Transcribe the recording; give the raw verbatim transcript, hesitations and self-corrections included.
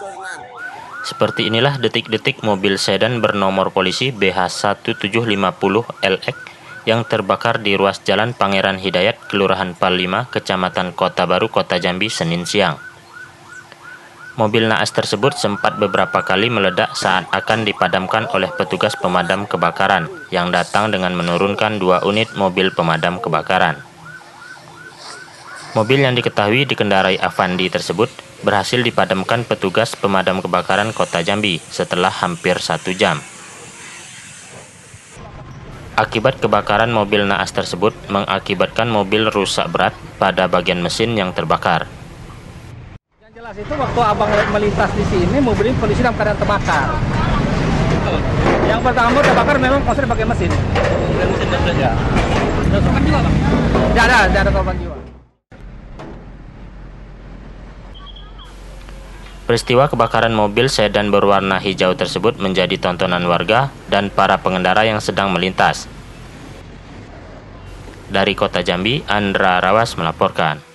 Seperti inilah detik-detik mobil sedan bernomor polisi B H satu tujuh lima nol L X yang terbakar di ruas Jalan Pangeran Hidayat, Kelurahan Pal lima, Kecamatan Kota Baru, Kota Jambi, Senin siang. Mobil naas tersebut sempat beberapa kali meledak saat akan dipadamkan oleh petugas pemadam kebakaran yang datang dengan menurunkan dua unit mobil pemadam kebakaran. Mobil yang diketahui dikendarai Avandi tersebut berhasil dipadamkan petugas pemadam kebakaran Kota Jambi setelah hampir satu jam. Akibat kebakaran mobil naas tersebut mengakibatkan mobil rusak berat pada bagian mesin yang terbakar. Yang jelas itu waktu abang melintas di sini, mobil polisi dalam keadaan terbakar. Yang pertama terbakar memang maksudnya bagian mesin. Bagian mesin saja. Ada korban jiwa, Bang? Tidak ada, tidak ada korban jiwa. Peristiwa kebakaran mobil sedan berwarna hijau tersebut menjadi tontonan warga dan para pengendara yang sedang melintas. Dari Kota Jambi, Andra Rawas melaporkan.